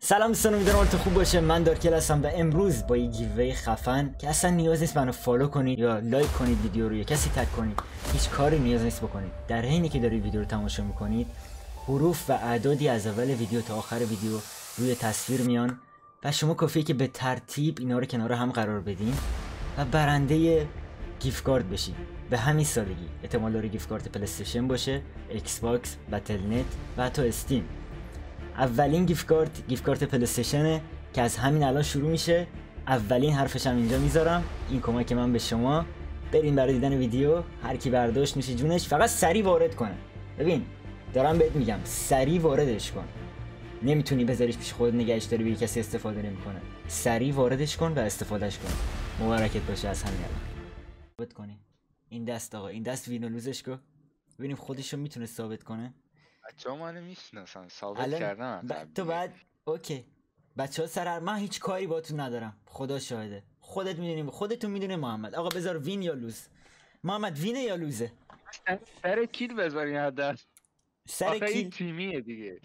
سلام دوستان، امیدوارم حالتون خوب باشه. من دارکل هستم و امروز با یه گیوی خفن که اصلا نیاز نیست منو فالو کنید یا لایک کنید ویدیو رو یا کسی تگ کنید، هیچ کاری نیاز نیست بکنید. در حینی که دارید ویدیو رو تماشا میکنید حروف و اعدادی از اول ویدیو تا آخر ویدیو روی تصویر میان و شما کافیه که به ترتیب اینا رو کنار هم قرار بدین و برنده گیفت کارت بشید. به همین سادگی. احتمال داره گیفت کارت پلی استیشن باشه، ایکس باکس، بتل نت و حتی استیم. اولین گیفت کارت پلی استیشنه که از همین الان شروع میشه. اولین حرفش هم اینجا میذارم. این کمک من به شما. برین برای دیدن ویدیو، هر کی برداشت میشه جونش. فقط سریع وارد کنه. ببین دارم بهت میگم سریع واردش کن. نمیتونی بذاریش پیش خودت نگهش داری به کسی استفاده نمیکنه. سریع واردش کن و استفادهش کن. مبارکت باشه از همین الان. ثابت کنی. این دست آقا، این دست وینو لوزش کو. ببینیم خودشو میتونه ثابت کنه. بچه‌ها منو میشناسن، ثابت کردم. تو بعد اوکی. بچه‌ها سر من هیچ کاری باتون ندارم. خدا شاهده. خودتون میدونی محمد. آقا بذار وین یا لوز. محمد وینه یا لوزه؟ سر کیل بذارین حداقل. سر کیل تیمیه دیگه.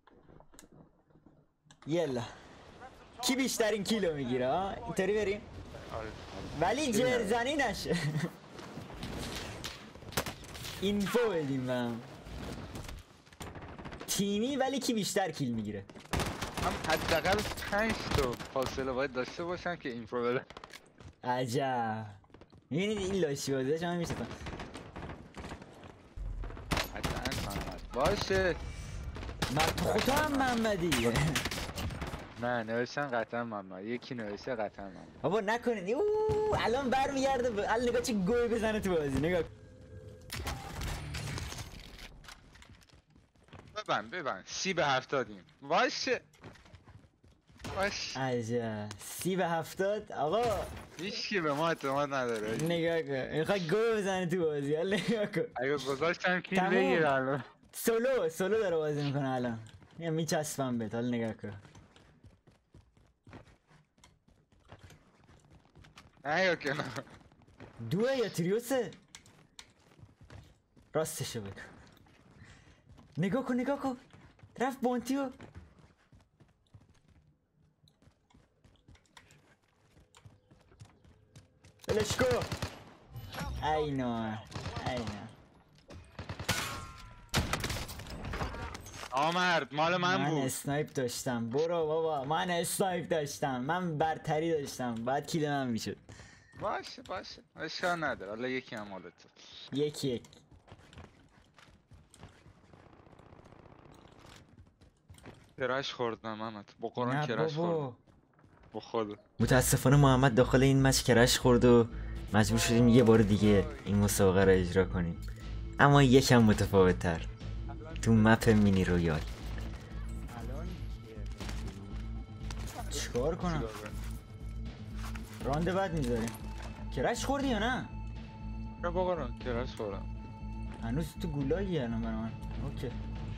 یلا. کی بیشترین کیلو میگیره ها؟ اینطوری بریم. آره. ولی جرزنی نشه. اینفو بدیم من. تیمی ولی کی بیشتر کیل میگیره؟ هم حداقل 5 تا فاصله باید داشته باشم که اینفو بده. عجب. میبینید این لاشی بازش هم میشه. حتما محمد باشه. خدا هم محمدی. نه نوشتن قطعا محمد. یکی نوشته قطعا محمد. بابا نکنید. الان برمیگرده. الان نگاه چه گوی بزنه تو بازی. نگاه ببند 30/70 باشه. عجب. 30/70 آقا. هیچکی به ما اعتماد نداره. نگاه کن میخوای گوی بزنه تو بازی. الان نگاه کن. اگه گذاشتم کیل بگیر الان. سولو داره بازی میکنه الان. میچسبم بهت. حالا نگاه کن. نگاه کن. دوه یا تریوسه؟ راستشو بگو. نگاه کن رفت بونتیو. بلشکو. اینا آمرد مال من بود. من اسنایپ داشتم. برو بابا. من اسنایپ داشتم. من برتری داشتم. بعد کیل من میشد. باشه اشکال نداره. حالا یکی هم مال تو. یک کرش خوردم محمد. با قرآن کرش خوردم. با خود. متاسفانه محمد داخل این مچ کرش خورد و مجبور شدیم یه بار دیگه این مسابقه را اجرا کنیم، اما یکم متفاوت تر تو مپ مینی رویال. چیکار کنم؟ راند بعد میذاریم. کرش خوردی یا نه؟ با قرآن کرش خوردم. هنوز تو گولایی الان برای من. اوکی.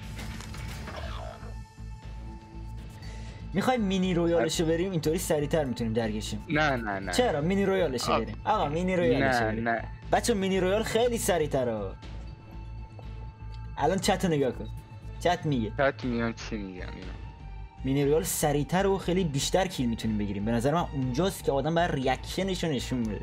میخوایم مینی رویالشو بریم؟ اینطوری سریعتر میتونیم درگیشیم. نه چرا مینی رویالشو بریم؟ آقا مینی رویالشو بریم. نه بچه مینی رویال خیلی سریعتره. الان چت رو نگاه کن. چت میگه. چت میگم چی میگم. مینی رویال سریعتر و خیلی بیشتر کیل میتونیم بگیریم. به نظر من اونجاست که آدم باید ریاکشنشو نشون بده.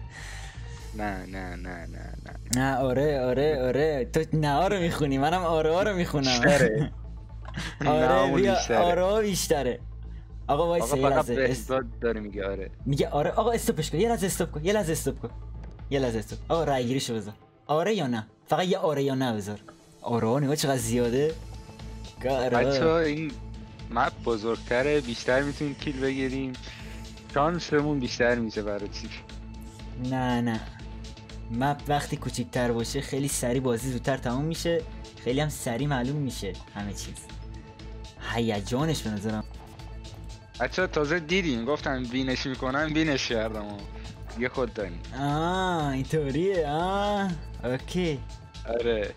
نه آره تو نه رو میخونی، منم آره رو میخونم. آره بیا آره بیشتره. آقا وایسا یه لحظه داره میگه آره. میگه آره. آقا استاپش کن. یه لحظه استاپ کن. آقا رای گیریشو بذار. آره یا نه؟ فقط یه آره یا نه بذار. آره نگاه چقدر زیاده. بچه‌ها این مپ بزرگتره، بیشتر میتونیم کیل بگیریم، شانسمون بیشتر میشه برای چی. نه مپ وقتی کوچیک‌تر باشه خیلی سریع بازی زودتر تموم میشه، خیلی هم سریع معلوم میشه همه چیز. هیجانش به نظرم. بچه‌ها تازه دیدیم گفتن وینش میکنن، وینش کردم یه خود داریم. اینطوریه. اوکی. آره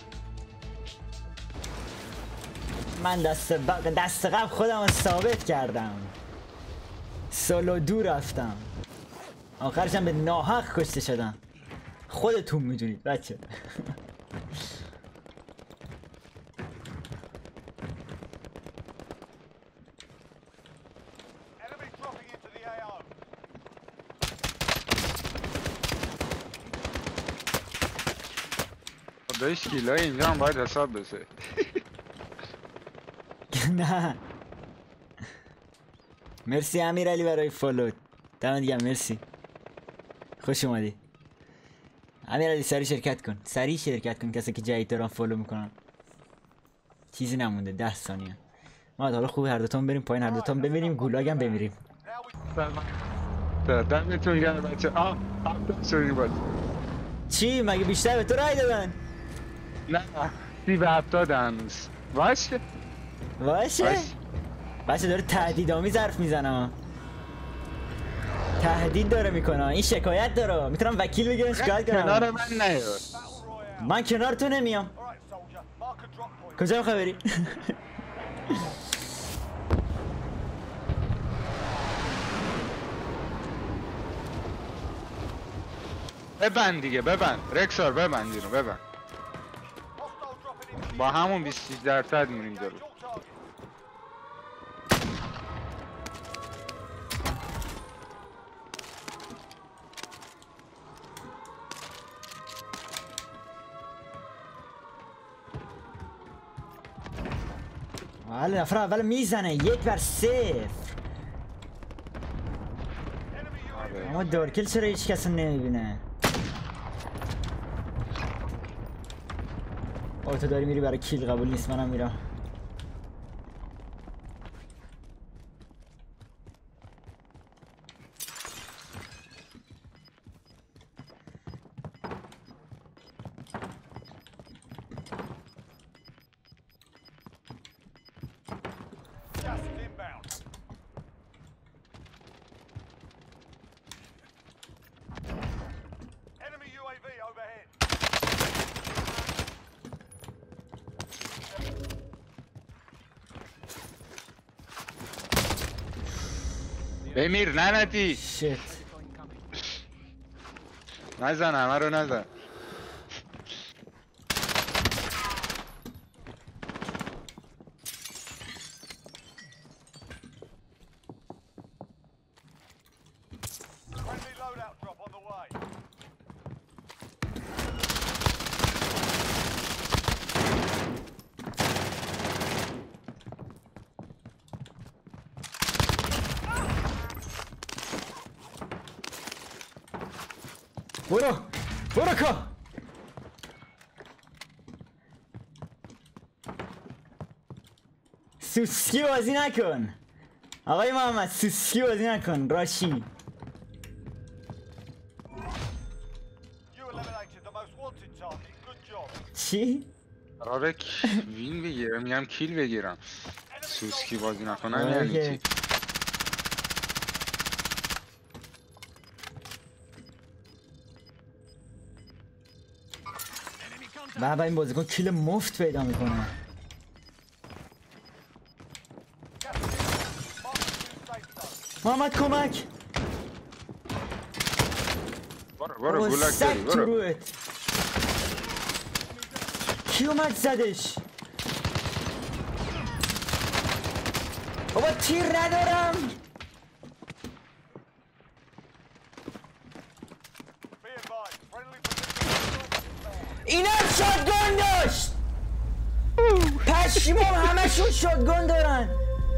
من دست قبل خودم رو ثابت کردم. سولو دو رفتم، آخرشم به ناحق کشته شدم. خودتون میدونید بچه. داشت کیلای اینجا هم باید حساب بشه. نه مرسی امیرعلی برای فالو. دمت گرم مرسی. خوش اومدی امیرعلی. سریع شرکت کن کسی که جدید دارن فالو میکنن. چیزی نمونده 10 ثانیه. ما حالا خوبه هر دوتون بریم پایین، هر دوتون ببینیم گولاگ هم بمیریم. دمتون گرم بچه. چی مگه بیشتر به تو رای دادن؟ نه 30-70 هنوز. باشه بچه داره تهدیدآمیز حرف میزنه. تهدید داره میکنه. این شکایت داره. میتونم وکیل بگیرم شکایت کنم. کنار من نیا. من کنار تو نمیام. کجا میخوای بری؟ ببند دیگه ببند رکسار ببند اینو ببند. با همون 20% میریم جلو. بله نفر اول میزنه 1-0. اما دارکل چرا هیچ کس نمیبینه؟ تو داری میری برای کیل، قبول نیست. منم میرم. بمیر لعنتی. شت نزن همه رو نزن. برو که سوسکی بازی نکن آقای محمد. سوسکی بازی نکن راشی. چی؟ قراره وین بگیرم میگم کیل بگیرم. سوسکی بازی نکنم یعنی چی؟ بابا این بازیکن کیل مفت پیدا میکنه. محمد کمک. برو گولک داری برو. کی اومد زدش؟ بابا تیر ندارم. اینم شاتگان داشت. پشمام همشون شاتگان دارن.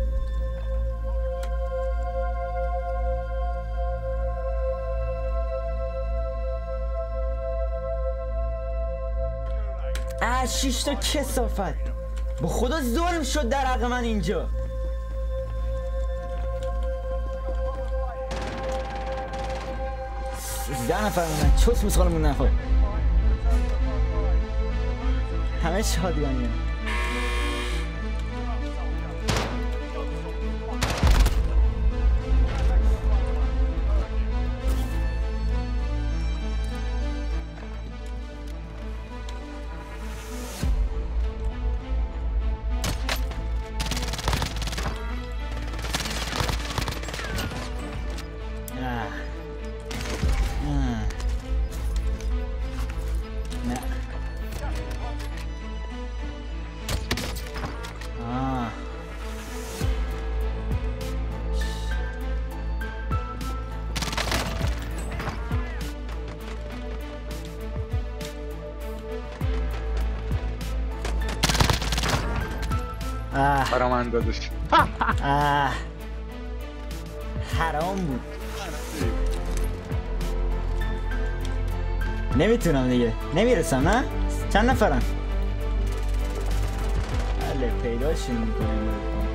شش تا کثافت. با خدا ظلم شد در حق من اینجا. ده نفر موندن. چوس مسخالمون نخواه. همه شادگانیه. برام اندازش. حرام بود. نمیتونم دیگه، نمیرسم. نه چند نفرن؟ بله پیداشون میکنیم.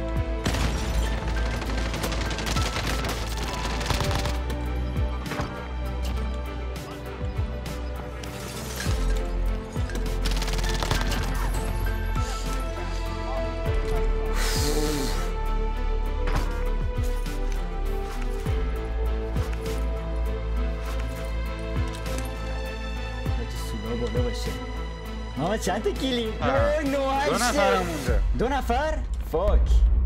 بالا باشه. ماما چند تا کیلی؟ 2 نفر مونده. 2 نفر؟ فاک.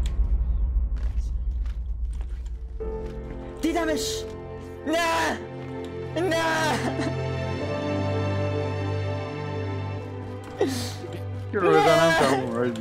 دیدمش. نه نه که رو بزنم تموم راجی.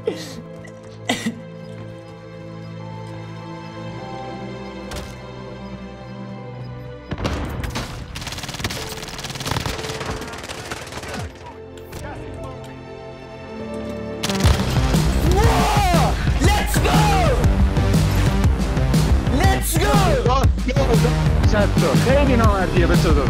خیلی نامردیه به تو دادا.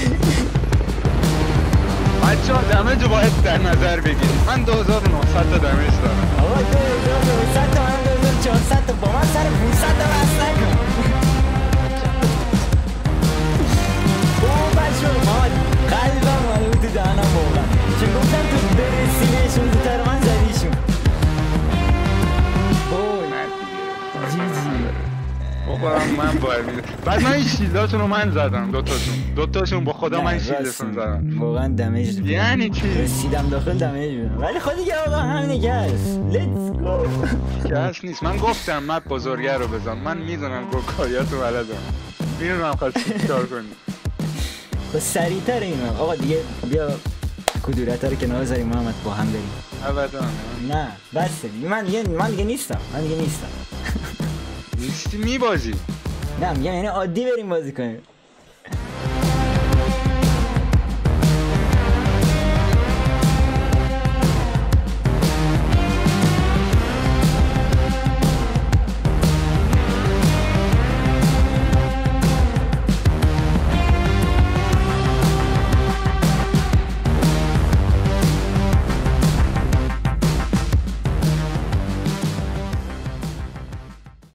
بچه ها دمج رو باید در نظر بگیرید. من 2900 تا دمج دارم. آقا 2900 تا، من 2400 تا. با من سر 500 تا بس نکن. بچه ها ماما قلبم ماله بود تو دهنم واقعا. چون گفتم تو برسی بهشون زودتر من زدیشون. بخورم من باید میده. بعد من این شیلداتون رو من زدم. دوتاشون با خدا من شیلدتون زدم. واقعا دمیج یعنی چی؟ رسیدم داخل دمیج بودم. ولی خود دیگه آقا همینه که هست. لیتس گو. که هست نیست. من گفتم من بزرگه رو بزن. من میدونم گوکایاتو بلدم. میدونم خواستی چیکار کنی. خب سریعتر اینا. آقا دیگه بیا کدورت ها رو کنار بذاریم محمد با هم بریم. ابدا نه بس من دیگه نیستم. نیستی میبازی. نه میگم یعنی عادی بریم بازی کنیم.